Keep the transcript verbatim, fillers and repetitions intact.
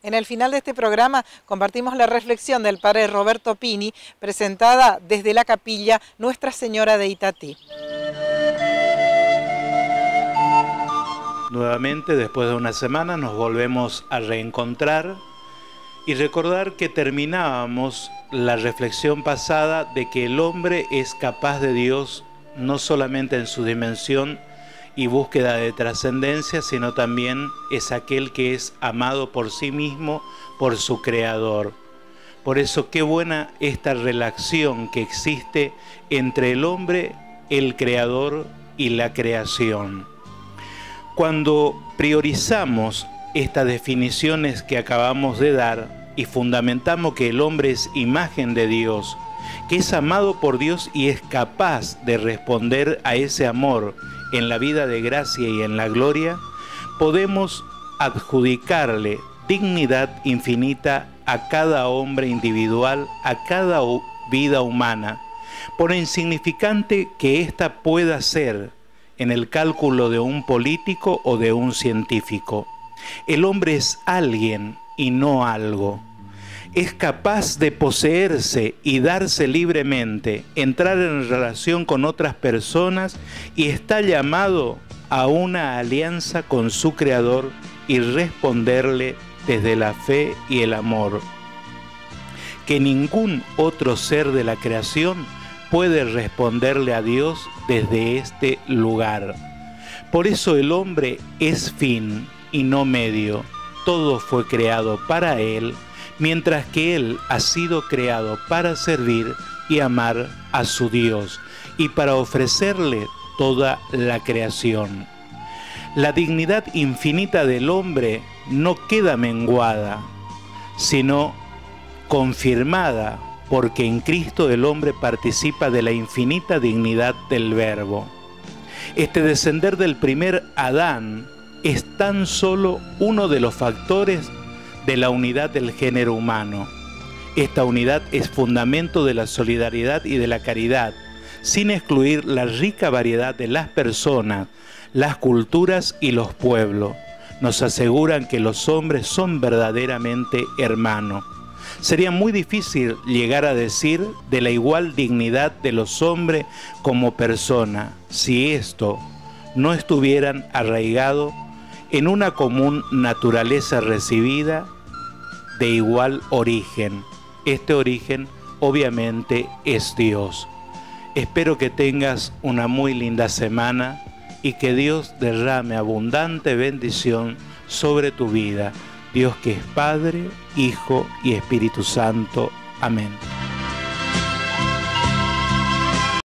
En el final de este programa compartimos la reflexión del padre Roberto Pini, presentada desde la capilla Nuestra Señora de Itatí. Nuevamente, después de una semana, nos volvemos a reencontrar y recordar que terminábamos la reflexión pasada de que el hombre es capaz de Dios no solamente en su dimensión y búsqueda de trascendencia, sino también es aquel que es amado por sí mismo, por su Creador. Por eso, qué buena esta relación que existe entre el hombre, el Creador y la creación. Cuando priorizamos estas definiciones que acabamos de dar y fundamentamos que el hombre es imagen de Dios, que es amado por Dios y es capaz de responder a ese amor en la vida de gracia y en la gloria, podemos adjudicarle dignidad infinita a cada hombre individual, a cada vida humana, por insignificante que ésta pueda ser en el cálculo de un político o de un científico. El hombre es alguien y no algo. Es capaz de poseerse y darse libremente, entrar en relación con otras personas y está llamado a una alianza con su Creador y responderle desde la fe y el amor. Que ningún otro ser de la creación puede responderle a Dios desde este lugar. Por eso el hombre es fin y no medio. Todo fue creado para él, mientras que él ha sido creado para servir y amar a su Dios y para ofrecerle toda la creación. La dignidad infinita del hombre no queda menguada, sino confirmada, porque en Cristo el hombre participa de la infinita dignidad del Verbo. Este descender del primer Adán es tan solo uno de los factores de la unidad del género humano. Esta unidad es fundamento de la solidaridad y de la caridad, sin excluir la rica variedad de las personas, las culturas y los pueblos. Nos aseguran que los hombres son verdaderamente hermanos. Sería muy difícil llegar a decir de la igual dignidad de los hombres como persona si esto no estuvieran arraigado en una común naturaleza recibida de igual origen. Este origen obviamente es Dios. Espero que tengas una muy linda semana y que Dios derrame abundante bendición sobre tu vida. Dios que es Padre, Hijo y Espíritu Santo. Amén.